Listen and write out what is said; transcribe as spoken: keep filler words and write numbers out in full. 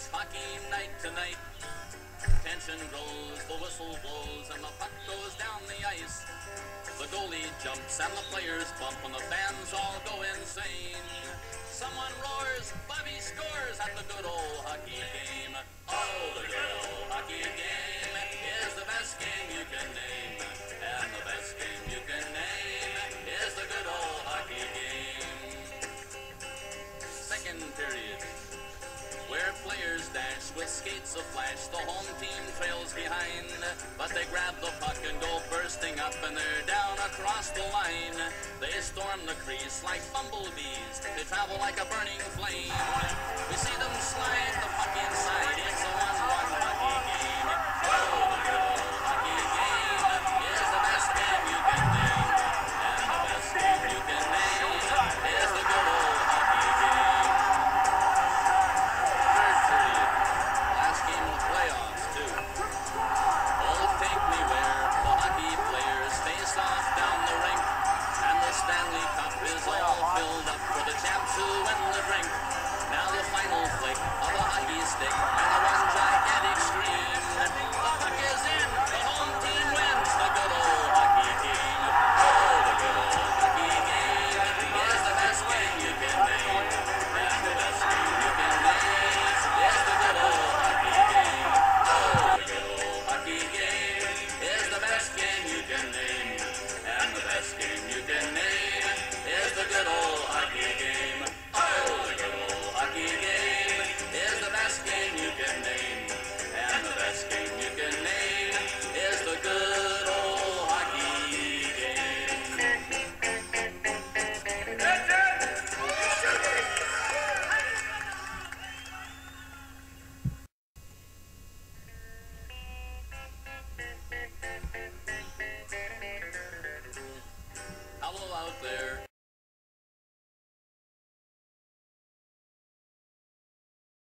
It's hockey night tonight. Tension grows, the whistle blows, and the puck goes down the ice. The goalie jumps and the players bump, and the fans all go insane. Someone roars, Bobby scores at the good old hockey game. Oh, the good old hockey game is the best game you can name. And the best game you can name is the good old hockey game. Second period, where players dash with skates aflash. The home team trails behind, but they grab the puck and go bursting up, and they're down across the line. They storm the crease like bumblebees. They travel like a burning flame. We see them slide the puck inside. It's a one-one hockey game. Oh, the good old hockey game is the best game you can name. And the best game you can name is the good old hockey game. Third period, last game of the playoffs, too. Old Pinckneyware, the hockey players face off down the rink, and the Stanley Cup is all filled up for the champs who win the drink. Now the final flick of a hockey stick, and the one gigantic scream. The puck is in, the home team wins the good old hockey game. Oh, the good old hockey game is the best game you can name. And the best game you can name is the good old hockey game. Oh, the good old hockey game is the best game you can name. And the best game you can name is the good old hockey game. Oh, the good old hockey game is the best game you can name. And the best game you can name is the good old hockey game. Hello out there.